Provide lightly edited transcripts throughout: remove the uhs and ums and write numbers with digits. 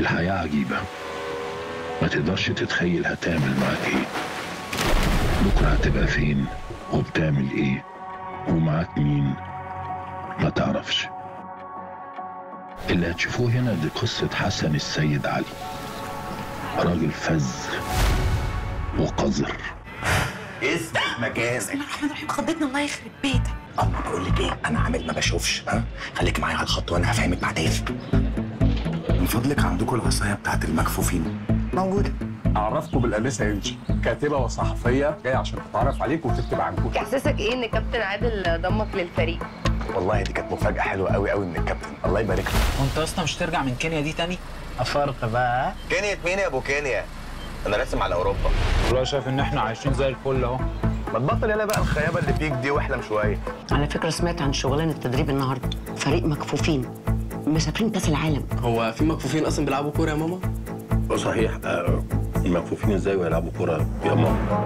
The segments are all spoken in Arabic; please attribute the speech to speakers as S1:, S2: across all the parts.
S1: الحياة عجيبة، ما تقدرش تتخيل هتعمل معاك ايه، بكرة هتبقى فين وبتعمل ايه ومعاك مين ما تعرفش. اللي هتشوفوه هنا دي قصة حسن السيد علي، راجل فذ وقذر.
S2: اثبت مكانك.
S3: بسم الله الرحمن الرحيم، خضتنا الله يخرب بيتك.
S2: اما بقول لك ايه، انا عامل ما بشوفش. ها، خليك معايا على الخط وانا هفهمك بعدين. من فضلك عندكم العصايه بتاعت المكفوفين موجوده؟
S4: اعرفكم بالانسه انجي، كاتبه وصحفيه جايه عشان تتعرف عليك وتكتب عنكم.
S5: احساسك ايه ان كابتن عادل ضمك للفريق؟
S2: والله دي كانت مفاجاه حلوه قوي قوي من الكابتن، الله يبارك له.
S6: وانت اصلا مش ترجع من كينيا دي تاني؟ افرق بقى.
S2: كينيا مين يا ابو كينيا؟ انا راسم على اوروبا.
S6: والله شايف ان احنا عايشين زي الفل اهو.
S2: ما تبطل يلا بقى الخيابه اللي فيك دي واحلم شويه.
S3: على فكره سمعت عن شغلانه التدريب النهارده، فريق مكفوفين مسافرين كاس العالم.
S7: هو في مكفوفين اصلا بيلعبوا كوره يا ماما؟
S1: صحيح، المكفوفين ازاي ويلعبوا كرة يا ماما؟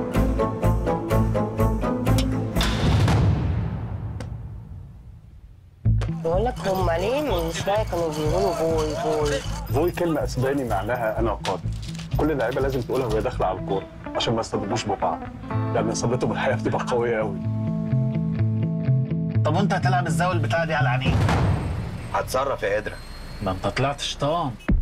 S5: بقول لك هم ليه من شويه كانوا بيقولوا فوي فوي؟
S4: فوي كلمه اسباني معناها انا قادر. كل اللعيبه لازم تقولها وهي داخله على الكوره عشان ما يصطدموش ببعض، لان اصابتهم الحقيقه بتبقى قويه قوي.
S6: طب وانت هتلعب ازاي البتاعه دي على عينيك؟
S2: هتصرف يا قدره.
S6: ده انت طلعت شيطان.